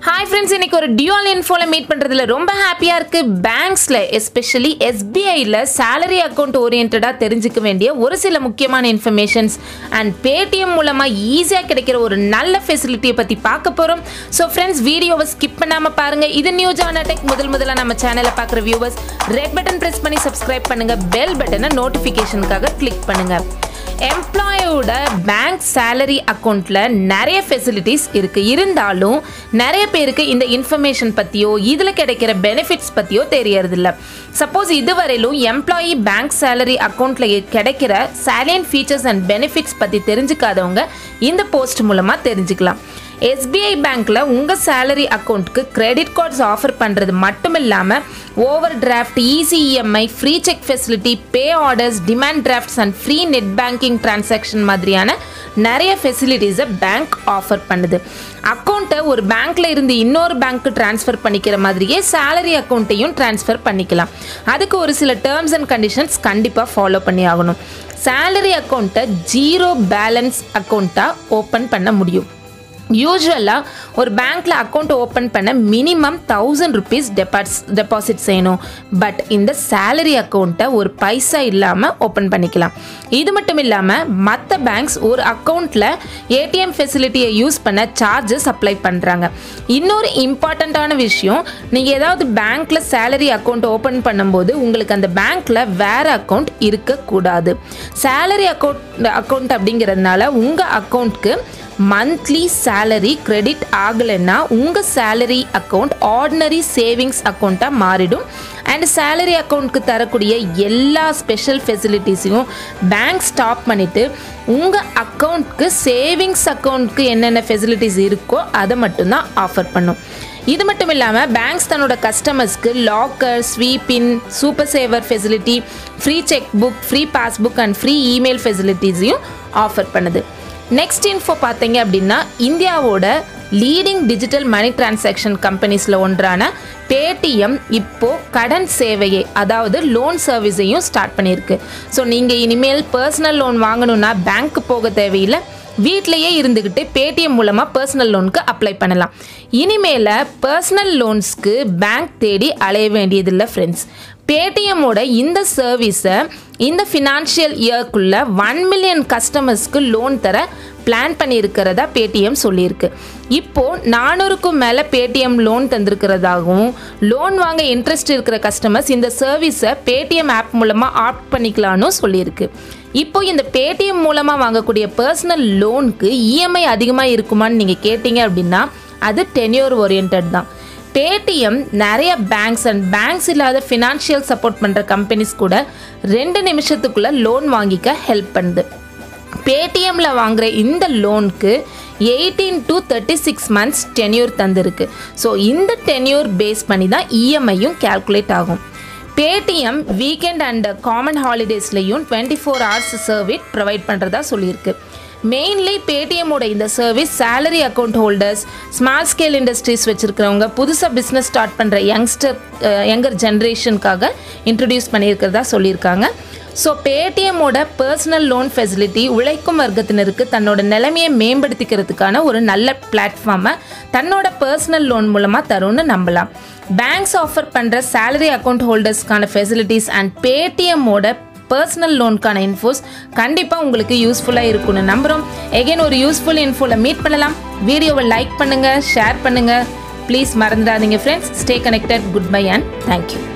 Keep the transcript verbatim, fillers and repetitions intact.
Hi friends, இன்னைக்கு ஒரு dual infoல meet பண்றதுல ரொம்ப ஹாப்பியா இருக்கு. பேங்க்ஸ்ல எஸ்பெஷலி S B I ல salary account oriented-ஆ தெரிஞ்சுக்க வேண்டிய ஒரு சில முக்கியமான இன்ஃபர்மேஷன்ஸ் and Paytm மூலமா ஈஸியா கிடைக்கிற ஒரு நல்ல ஃபெசிலிட்டியை பத்தி பார்க்க போறோம். So friends, வீடியோவை ஸ்கிப் பண்ணாம பாருங்க. இது நியூ ஜானா டெக் முதல் முதல்ல நம்ம சேனலை பார்க்குற வியூவர்ஸ் ரெட் பட்டன் பிரஸ் பண்ணி சப்ஸ்கிரைப் பண்ணுங்க. பெல் பட்டனை நோட்டிஃபிகேஷனுக்காக கிளிக் பண்ணுங்க. எம்ப்ளாயோட பேங்க் சேலரி அக்கௌண்ட்ல நிறைய ஃபெசிலிட்டிஸ் இருக்கு. இருந்தாலும் நிறைய பேருக்கு இந்த இன்ஃபர்மேஷன் பத்தியோ இதுல கிடைக்கிற பெனிஃபிட்ஸ் பத்தியோ தெரியறதில்ல. சப்போஸ் இதுவரையிலும் எம்ப்ளாயி பேங்க் சேலரி அக்கௌண்ட்ல கிடைக்கிற சாலியன்ட் ஃபீச்சர்ஸ் அண்ட் பெனிஃபிட்ஸ் பத்தி தெரிஞ்சுக்காதவங்க இந்த போஸ்ட் மூலமா தெரிஞ்சுக்கலாம். S B I பேங்க்ல உங்க சேலரி அக்கௌண்ட்க்கு கிரெடிட் கார்ட்ஸ் ஆஃபர் பண்றது மட்டும் இல்லாம overdraft, easy E M I, free cheque facility, pay orders, demand drafts and free net banking transaction மாதிரியான நிறைய ஃபெசிலிட்டிஸை பேங்க் ஆஃபர் பண்ணுது. அக்கௌண்ட்டை ஒரு பேங்க்ல இருந்து இன்னொரு பேங்க்கு ட்ரான்ஸ்ஃபர் பண்ணிக்கிற மாதிரியே சேலரி அக்கௌண்ட்டையும் ட்ரான்ஸ்ஃபர் பண்ணிக்கலாம். அதுக்கு ஒரு சில டேர்ம்ஸ் அண்ட் கண்டிஷன்ஸ் கண்டிப்பாக ஃபாலோ பண்ணி ஆகணும். சேலரி அக்கௌண்ட்டை ஜீரோ பேலன்ஸ் அக்கௌண்ட்டாக ஓப்பன் பண்ண முடியும். யூஸ்வலாக ஒரு பேங்க்கில் அக்கௌண்ட் ஓப்பன் பண்ண மினிமம் தௌசண்ட் ருபீஸ் டெபாஸ் டெபாசிட் செய்யணும். பட் இந்த சேலரி அக்கௌண்ட்டை ஒரு பைசா இல்லாமல் ஓப்பன் பண்ணிக்கலாம். இது மட்டும் இல்லாமல் மற்ற பேங்க்ஸ் ஒரு அக்கௌண்ட்டில் ஏடிஎம் ஃபெசிலிட்டியை யூஸ் பண்ண சார்ஜஸ் அப்ளை பண்ணுறாங்க. இன்னொரு இம்பார்ட்டண்ட்டான விஷயம், நீங்கள் ஏதாவது பேங்க்கில் சேலரி அக்கௌண்ட் ஓப்பன் பண்ணும்போது உங்களுக்கு அந்த பேங்க்கில் வேறு அக்கௌண்ட் இருக்கக்கூடாது. சேலரி அக்கௌண்ட் அக்கௌண்ட் அப்படிங்கிறதுனால உங்கள் அக்கௌண்ட்க்கு மந்த்லி சேலரி கிரெடிட் ஆகலைன்னா உங்கள் சேலரி அக்கௌண்ட் ஆர்டினரி சேவிங்ஸ் அக்கௌண்ட்டாக மாறிடும். அண்ட் சேலரி அக்கௌண்ட்க்கு தரக்கூடிய எல்லா ஸ்பெஷல் ஃபெசிலிட்டிஸையும் பேங்க் ஸ்டாப் பண்ணிவிட்டு உங்கள் அக்கௌண்ட்க்கு சேவிங்ஸ் அக்கௌண்ட்க்கு என்னென்ன ஃபெசிலிட்டிஸ் இருக்கோ அதை மட்டும்தான் ஆஃபர் பண்ணும். இது மட்டும் இல்லாமல் பேங்க்ஸ் தன்னோட கஸ்டமர்ஸ்க்கு locker, sweep in, super saver facility, free cheque book, free passbook and free email ஃபெசிலிட்டிஸையும் ஆஃபர் பண்ணுது. நெக்ஸ்ட் இன்ஃபோ பார்த்தீங்க அப்படின்னா, இந்தியாவோட லீடிங் டிஜிட்டல் மணி டிரான்சாக்ஷன் கம்பெனிஸில் ஒன்றான பேடிஎம் இப்போது கடன் சேவையை, அதாவது லோன் சர்வீஸையும் ஸ்டார்ட் பண்ணியிருக்கு. ஸோ நீங்கள் இனிமேல் பர்சனல் லோன் வாங்கணுன்னா பேங்க்கு போக தேவையில்லை, வீட்டிலையே இருந்துக்கிட்டு பேடிஎம் மூலமாக பர்சனல் லோனுக்கு அப்ளை பண்ணலாம். இனிமேல் பர்சனல் லோன்ஸ்க்கு பேங்க் தேடி அலைய வேண்டியதில்லை ஃப்ரெண்ட்ஸ். பேடிஎம்மோட இந்த சர்வீஸை இந்த ஃபினான்ஷியல் இயர்க்குள்ளே ஒன் மில்லியன் கஸ்டமர்ஸ்க்கு லோன் தர பிளான் பண்ணியிருக்கிறதா பேடிஎம் சொல்லியிருக்கு. இப்போது நானூறுக்கும் மேலே பேடிஎம் லோன் தந்திருக்கிறதாகவும் லோன் வாங்க இன்ட்ரெஸ்ட் இருக்கிற கஸ்டமர்ஸ் இந்த சர்வீஸை பேடிஎம் ஆப் மூலமாக ஆப்ட் பண்ணிக்கலான்னு சொல்லியிருக்கு. இப்போ இந்த பேடிஎம் மூலமாக வாங்கக்கூடிய பர்சனல் லோனுக்கு இஎம்ஐ அதிகமாக இருக்குமான்னு நீங்கள் கேட்டிங்க அப்படின்னா அது டென்யூர் ஓரியன்ட் தான். பேடிஎம் நிறைய பேங்க்ஸ் அண்ட் பேங்க்ஸ் இல்லாத ஃபினான்ஷியல் சப்போர்ட் பண்ணுற கம்பெனிஸ் கூட ரெண்டு நிமிஷத்துக்குள்ளே லோன் வாங்கிக்க ஹெல்ப் பண்ணுது. பேடிஎம்மில் வாங்குகிற இந்த லோனுக்கு eighteen to thirty six months tenure தந்துருக்கு. ஸோ இந்த டென்யூர் பேஸ் பண்ணி தான் இஎம்ஐயும் கேல்குலேட் ஆகும். பேடிஎம் வீக்கெண்ட் அண்ட் காமன் ஹாலிடேஸ்லையும் twenty four hours service provide பண்ணுறதா சொல்லியிருக்கு. மெயின்லி பேடிஎம்மோட இந்த service salary account holders, small scale industries வச்சுருக்கிறவங்க, புதுசாக பிஸ்னஸ் ஸ்டார்ட் பண்ணுற யங்ஸ்டர் யங்கர் ஜென்ரேஷனுக்காக இன்ட்ரடியூஸ் பண்ணியிருக்கிறதா சொல்லியிருக்காங்க. ஸோ பேடிஎம்மோட பர்சனல் லோன் ஃபெசிலிட்டி உழைக்கும் வர்க்கத்தினருக்கு தன்னோட நிலைமையை மேம்படுத்திக்கிறதுக்கான ஒரு நல்ல பிளாட்ஃபார்மை தன்னோட பர்சனல் லோன் மூலமாக தரும்னு நம்பலாம். பேங்க்ஸ் ஆஃபர் பண்ணுற சேலரி அக்கௌண்ட் ஹோல்டர்ஸ்க்கான ஃபெசிலிட்டிஸ் அண்ட் பேடிஎம்மோட பர்சனல் லோனுக்கான இன்ஃபோஸ் கண்டிப்பாக உங்களுக்கு யூஸ்ஃபுல்லாக இருக்கும்னு நம்புகிறோம். எகைன் ஒரு யூஸ்ஃபுல் இன்ஃபோவில் மீட் பண்ணலாம். வீடியோவை லைக் பண்ணுங்கள், ஷேர் பண்ணுங்கள். ப்ளீஸ் மறந்துடாதீங்க friends. Stay connected. Good bye and thank you.